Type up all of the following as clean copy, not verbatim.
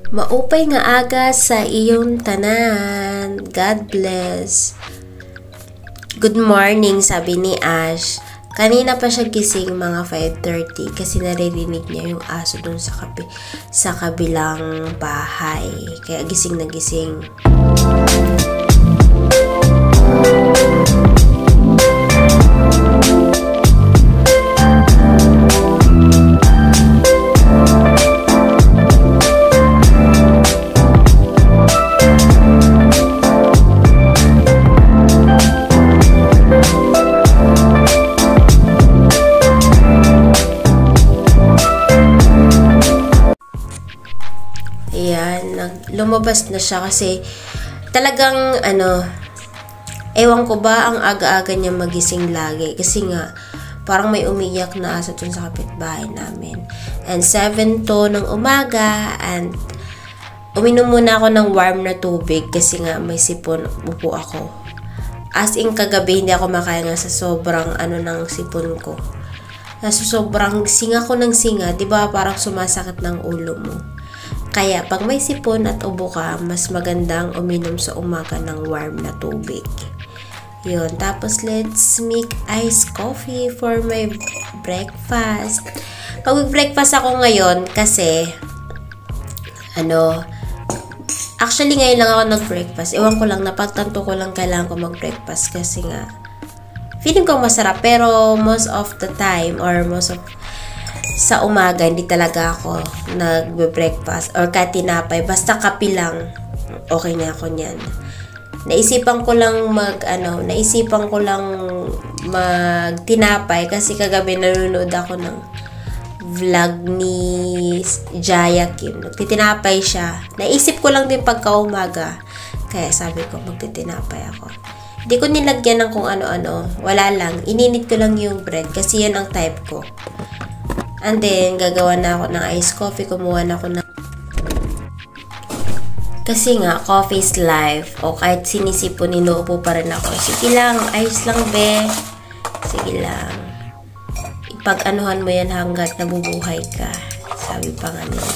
Maupay nga aga sa iyong tanan. God bless. Good morning, sabi ni Ash. Kanina pa siya gising mga 5:30 kasi naririnig niya yung aso dun sa kabilang bahay. Kaya gising na gising. Lumabas na siya kasi talagang ewan ko ba ang aga-aga niya magising lagi kasi nga parang may umiyak na aso dun sa kapitbahay namin. And 7 to ng umaga and uminom muna ako ng warm na tubig kasi nga may sipon, upo ako. As in kagabi hindi ako makahinga sa sobrang ng sipon ko. Sa sobrang singa ko ng singa, 'di ba parang sumasakit ng ulo mo. Kaya, pag may sipon at ubo ka, mas magandang uminom sa umaga ng warm na tubig. Yun. Tapos, let's make iced coffee for my breakfast. Pag breakfast ako ngayon, kasi, actually, ngayon lang ako nag-breakfast. Ewan ko lang, napagtanto ko lang kailangan ko mag-breakfast kasi nga, feeling ko masarap. Pero, most of the time, or sa umaga, hindi talaga ako nagbe-breakfast or kahit tinapay. Basta kape lang, okay na ako niyan. Naisipan ko lang mag-tinapay kasi kagabi nanonood ako ng vlog ni Jaya Kim. Nagtitinapay siya. Naisip ko lang din pagka-umaga. Kaya sabi ko, magtitinapay ako. Hindi ko nilagyan ng kung ano-ano. Wala lang. Ininit ko lang yung bread kasi yan ang type ko. And then, gagawa na ako ng iced coffee. Kumuha na ako ng... Kasi nga, coffee is life. O kahit sinisipon, inuupo pa rin ako. Sige lang, ice lang, be. Sige lang. Ipag-anuhan mo yan hanggat nabubuhay ka. Sabi pa nga nila.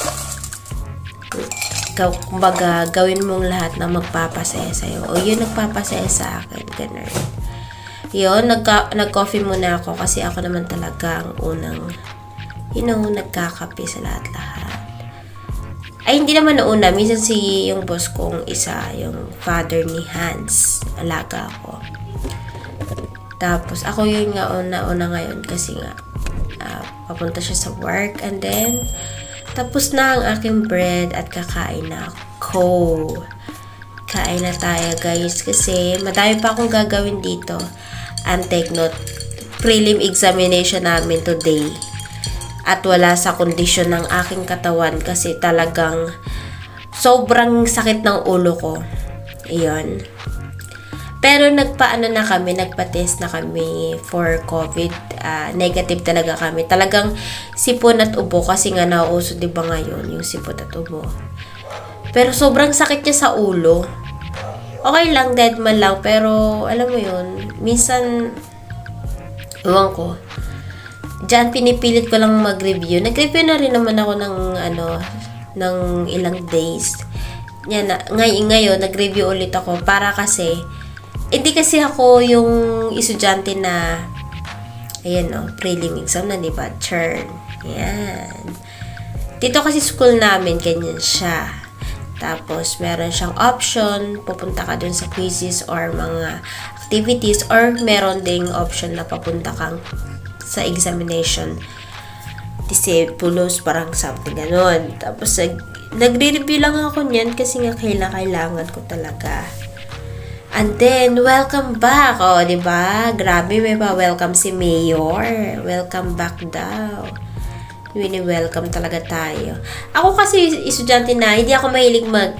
Kumbaga, gawin mong lahat na magpapasaya sa'yo. O yun, nagpapasaya sa akin. Ganun. Yun, nag-coffee muna ako kasi ako naman talaga ang unang nagkakape sa lahat-lahat. Ay, hindi naman una. Minsan yung boss kong isa, yung father ni Hans. Alaga ako. Tapos, ako yun nga una ngayon kasi nga papunta siya sa work and then tapos na ang aking bread at kakain na ako. Kain na tayo, guys, kasi madami pa akong gagawin dito. And take note, prelim examination namin today. At wala sa kondisyon ng aking katawan kasi talagang sobrang sakit ng ulo ko. Iyon. Pero nagpa-test na kami for COVID. Negative talaga kami. Talagang sipon at ubo kasi nga nauuso, diba ngayon, yung sipon at ubo. Pero sobrang sakit niya sa ulo. Okay lang, dead man lang, pero alam mo yun, minsan, ewan ko, diyan pinipilit ko lang mag-review. Nag-review na rin naman ako ng ilang days. Yan, ngayon, nag-review ulit ako para kasi, hindi kasi ako yung estudyante na, ayan prelim exam na, diba? Churn. Yan. Dito kasi school namin, ganyan siya. Tapos, meron siyang option, pupunta ka dun sa quizzes or mga activities or meron ding option na papunta kang sa examination. Discipulus, parang something ganun. Tapos, nagre-review lang ako niyan kasi nga kailangan ko talaga. And then, welcome back. O, diba? Grabe, may pa-welcome si Mayor. Welcome back daw. Wini-welcome talaga tayo. Ako kasi estudyante na, hindi ako mahilig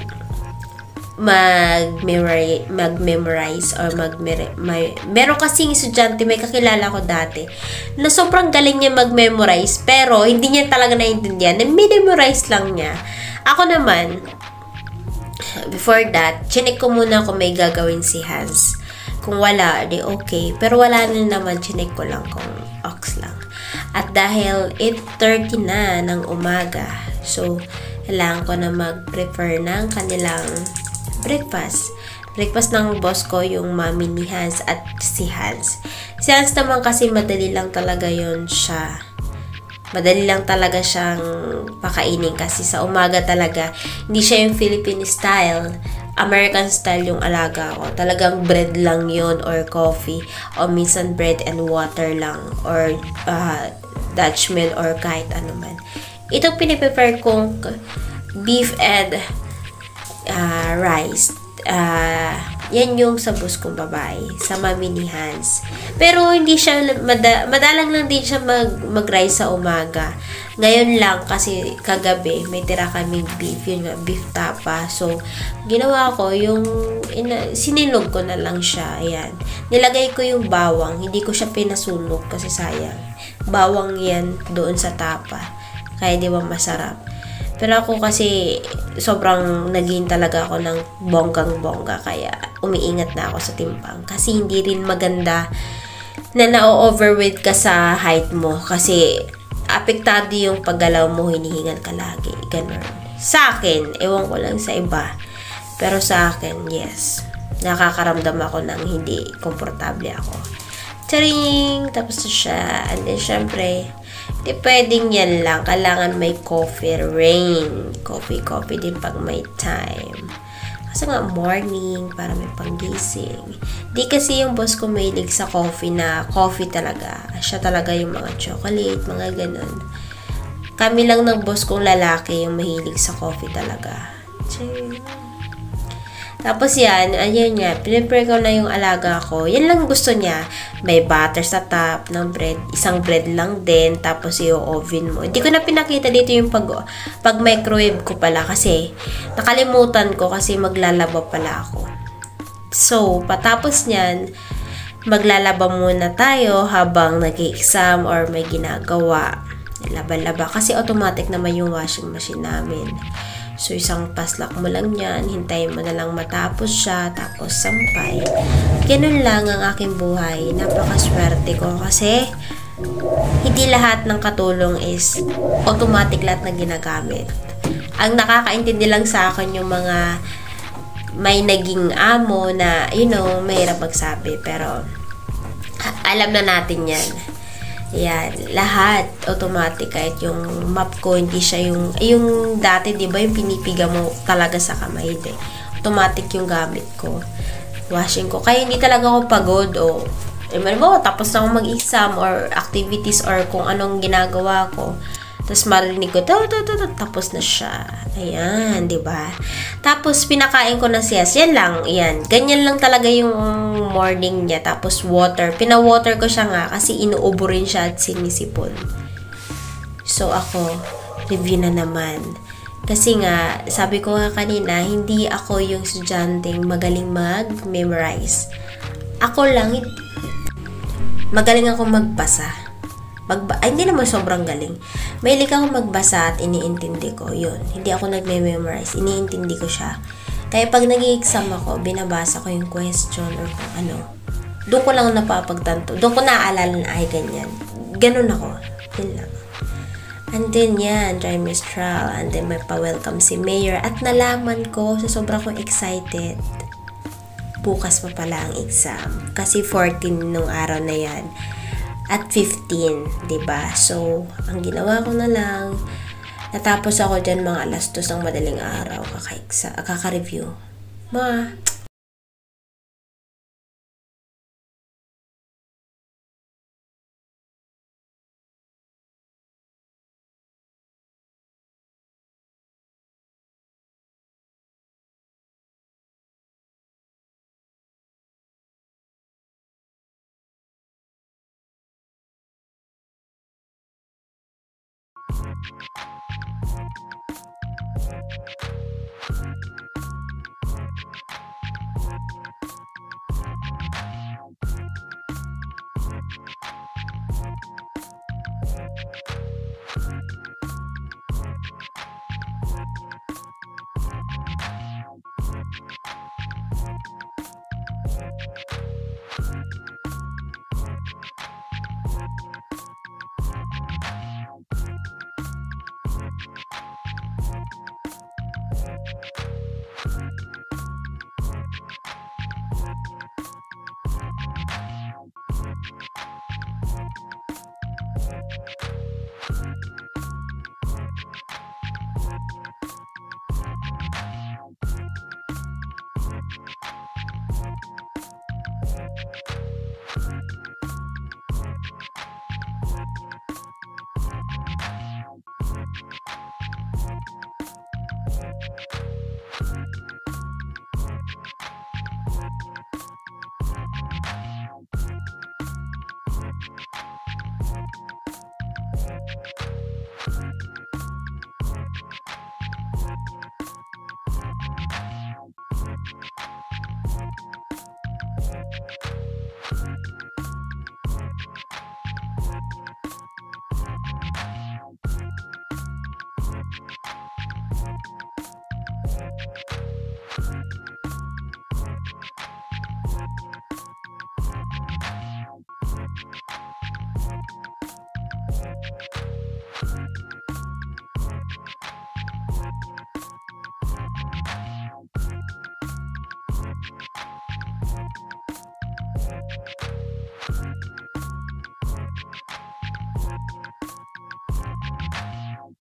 mag-memorize or meron kasing estudyante, may kakilala ko dati na sobrang galing niya mag-memorize pero hindi niya talaga naiintindihan. Memorize lang niya. Ako naman, before that, chinek ko muna kung may gagawin si Hans. Kung wala, di okay. Pero wala na naman, chinek ko lang kung ox lang. At dahil 8:30 na ng umaga, so kailangan ko na mag-prepare ng kanilang breakfast. Breakfast ng boss ko, yung mami ni Hans at si Hans. Si Hans naman kasi madali lang talaga yon siya. Madali lang talaga siyang pakainin kasi sa umaga talaga, hindi siya yung Philippine style. American style yung alaga ko. Talagang bread lang yon or coffee. O minsan bread and water lang. Or Dutch mill or kahit ano man. Ito piniprepare kong beef and rice. Yan yung sa boss kong babae, sa mami ni Hans. Pero hindi siya, madalang lang din siya mag-rice sa umaga. Ngayon lang, kasi kagabi, may tira kaming beef, yun nga, beef tapa. So, ginawa ko, sinilog ko na lang siya, ayan. Nilagay ko yung bawang, hindi ko siya pinasunog kasi sayang. Bawang yan doon sa tapa. Kaya di ba masarap? Pero ako kasi sobrang naging talaga ako ng bonggang-bongga kaya umiingat na ako sa timbang. Kasi hindi rin maganda na na-overweight ka sa height mo kasi apektado yung paggalaw mo, hinihingal ka lagi. Ganun. Sa akin, ewan ko lang sa iba. Pero sa akin, yes. Nakakaramdam ako ng hindi komportable ako. Charing! Tapos na siya. And then, syempre, di pwedeng yan lang. Kailangan may coffee rain. Coffee din pag may time. Kasi nga morning, para may panggising. Di kasi yung boss ko mahilig sa coffee na coffee talaga. Siya talaga yung mga chocolate, mga ganun. Kami lang ng boss kong lalaki yung mahilig sa coffee talaga. Tapos yan, ayan nga, pinipare ko na yung alaga ko. Yan lang gusto niya. May butter sa top ng bread. Isang bread lang din. Tapos yung oven mo. Hindi ko na pinakita dito yung pag microwave ko pala. Kasi nakalimutan ko kasi maglalaba pala ako. So, patapos nyan, maglalaba muna tayo habang nag-exam or may ginagawa. Laba-laba. Kasi automatic naman yung washing machine namin. So, isang paslak mo lang yan. Hintayin mo na lang matapos siya. Tapos, sampay. Ganun lang ang aking buhay. Napakaswerte ko kasi hindi lahat ng katulong is automatic lahat na ginagamit. Ang nakakaintindi lang sa akin yung mga may naging amo na, mahirap magsabi. Pero, alam na natin yan. Yan, lahat automatic. Kahit yung map ko, hindi siya yung dati, di ba, yung pinipiga mo talaga sa kamay, automatic yung gamit ko, washing ko, kaya hindi talaga ako pagod tapos na ako mag-exam or activities or kung anong ginagawa ko, tapos marinig ko, tapos na siya. Ayan, di ba? Tapos, pinakain ko na siya. Yan lang, yan. Ganyan lang talaga yung morning niya. Tapos, water. Pina-water ko siya nga kasi inuubo rin siya at sinisipon. So, ako, review na naman. Kasi nga, sabi ko nga kanina, hindi ako yung estudyanteng magaling mag-memorize. Ako lang, magaling ako magbasa. Hindi naman sobrang galing. Mahilig ako magbasa at iniintindi ko. Yun. Hindi ako nagme-memorize. Iniintindi ko siya. Kaya pag nag-i-exam ako, binabasa ko yung question or kung ano. Doon ko lang napapagtanto. Doon ko naaalala na ay ganyan. Ganun ako. Yun lang. And then yan, trimestral. And then may pa-welcome si Mayor. At nalaman ko, sa sobrang kong excited, bukas pa pala ang exam. Kasi 14 nung araw na yan. At 15, diba? So, ang ginawa ko na lang, natapos ako dyan mga alas 2 ng madaling araw, kaka-review.